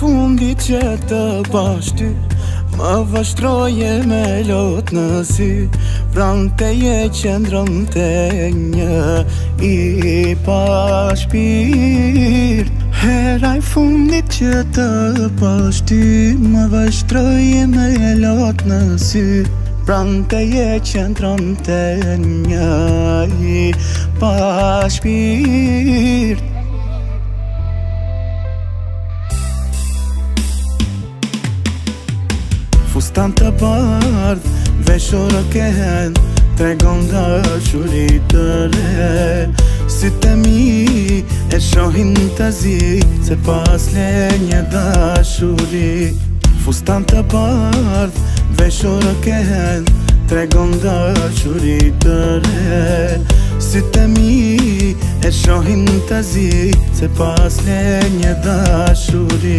fundit që të bashty më vështroje me lot në sy, pranë teje qëndron te një i pa shpirt. Heraj fundit që të bashty më vështroje me lot në sy, pranë teje qëndron te një i pa shpirt. Fustan të bardh, veshore ken, tregon dashuri të re. Sytë e mi e shohin të zi, se pas le një dashuri. Fustan të bardh, veshore ken, tregon dashuri të re. Sytë e mi e shohin të zi, se pas le një dashuri.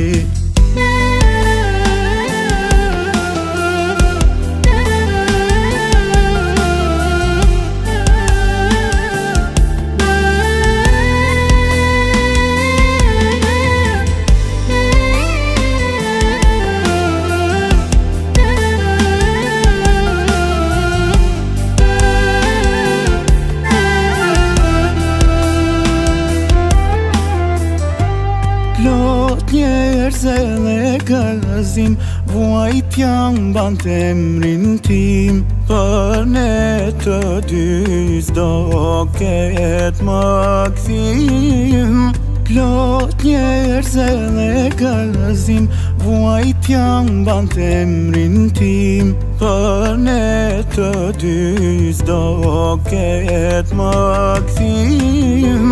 Plot njerëz e gëzim, vuajt janë ban të emrin tim. Për ne të dy s'do ket më kthim. Plot njerëz e gëzim, vuajt janë ban të emrin tim. Për ne të dy s'do ket më kthim.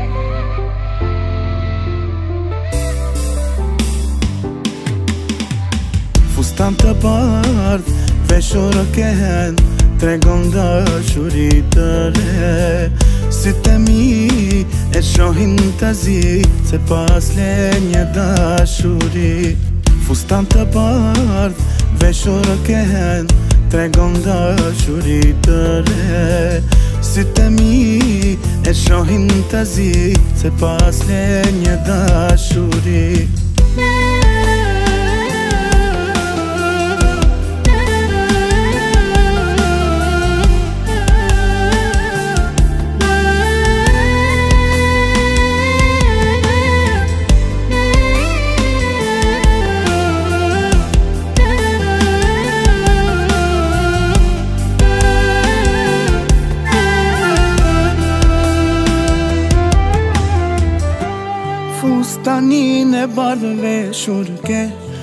Fustan të bardh, veshore ken, tregon dashuri të re. Sytë e mi e shohin të zi, se pas le një dashuri. Fustan të bardh, veshore ken, tregon dashuri të re. Sytë e mi e shohin të zi, se pas le një dashuri. Fustanin e bardhë veshur ke,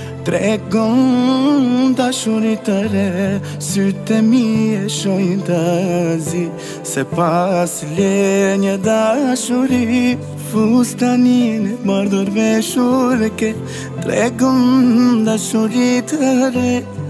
tregon dashuri të re. Sytë e mi e shojnë të zi, se pas le një dashuri. Fustanin e bardhë veshur ke, tregon dashuri të re.